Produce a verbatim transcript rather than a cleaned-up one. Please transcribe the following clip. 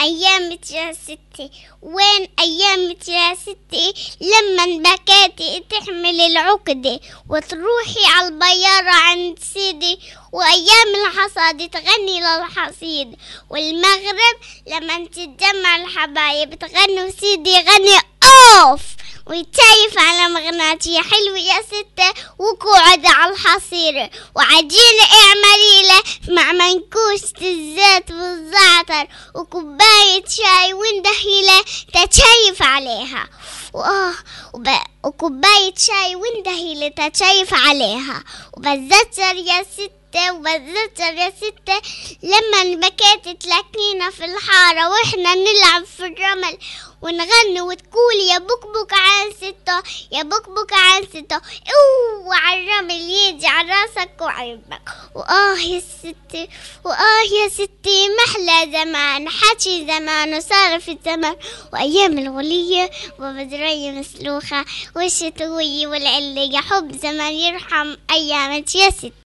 أيامك يا ستي، وين أيامك يا ستي لما بكيتي تحمل العقدة وتروحي على البيارة عند سيدي، وأيام الحصاد تغني للحصيد، والمغرب لما تتجمع الحبايب تغنوا سيدي غني أوف، ويتايف على مغناتي يا حلو يا ستة، وقعد على الحصير وعجينة اعملي له مع منكوشة الزيت والزعتر وكوباية شاي وندهيله تتشيف عليها، وآه وب... وكوباية شاي وندهيله تتشيف عليها. وبتذكر يا ستة وبتذكر يا ستة لما بكيت تلاقينا في الحارة واحنا نلعب في الرمل ونغني وتقول يا بكبك عن ستة يا بكبك عن ستة، اوه على الرمل يجي على راسك وعيبك. وآه يا ستي وآه يا ستي محلى زمان، حكي زمان وصار في الزمان، وأيام الولية وبدرية مسلوخة والشتوية والعلية، حب زمان يرحم أيامك يا ستي.